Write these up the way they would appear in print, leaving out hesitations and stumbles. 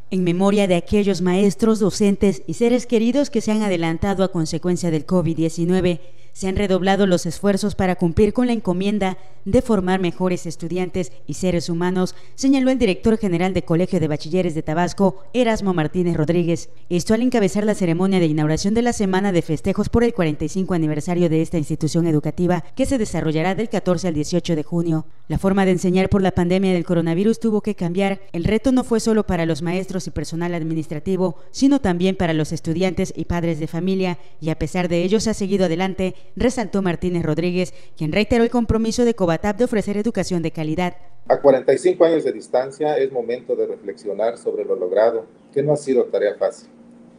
En memoria de aquellos maestros, docentes y seres queridos que se han adelantado a consecuencia del COVID-19, se han redoblado los esfuerzos para cumplir con la encomienda de formar mejores estudiantes y seres humanos, señaló el director general del Colegio de Bachilleres de Tabasco, Erasmo Martínez Rodríguez. Esto al encabezar la ceremonia de inauguración de la Semana de Festejos por el 45 aniversario de esta institución educativa, que se desarrollará del 14 al 18 de junio. La forma de enseñar por la pandemia del coronavirus tuvo que cambiar. El reto no fue solo para los maestros y personal administrativo, sino también para los estudiantes y padres de familia, y a pesar de ello se ha seguido adelante, resaltó Martínez Rodríguez, quien reiteró el compromiso de Cobatap de ofrecer educación de calidad. A 45 años de distancia es momento de reflexionar sobre lo logrado, que no ha sido tarea fácil.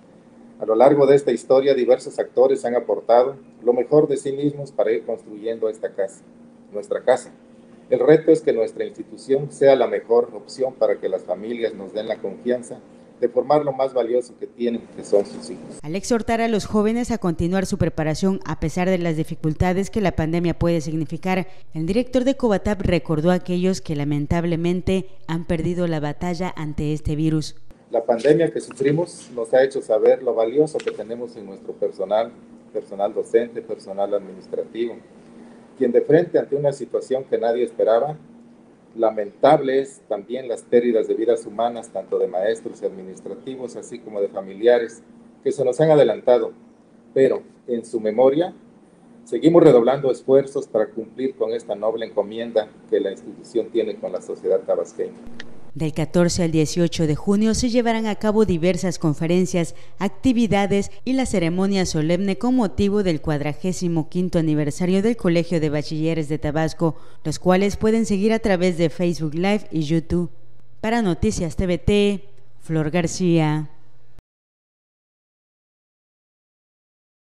A lo largo de esta historia, diversos actores han aportado lo mejor de sí mismos para ir construyendo esta casa, nuestra casa. El reto es que nuestra institución sea la mejor opción para que las familias nos den la confianza de formar lo más valioso que tienen, que son sus hijos. Al exhortar a los jóvenes a continuar su preparación a pesar de las dificultades que la pandemia puede significar, el director de Cobatap recordó a aquellos que lamentablemente han perdido la batalla ante este virus. La pandemia que sufrimos nos ha hecho saber lo valioso que tenemos en nuestro personal docente, personal administrativo, quien de frente ante una situación que nadie esperaba, lamentable es también las pérdidas de vidas humanas, tanto de maestros y administrativos, así como de familiares, que se nos han adelantado, pero en su memoria seguimos redoblando esfuerzos para cumplir con esta noble encomienda que la institución tiene con la sociedad tabasqueña. Del 14 al 18 de junio se llevarán a cabo diversas conferencias, actividades y la ceremonia solemne con motivo del 45º aniversario del Colegio de Bachilleres de Tabasco, los cuales pueden seguir a través de Facebook Live y YouTube. Para Noticias TVT, Flor García.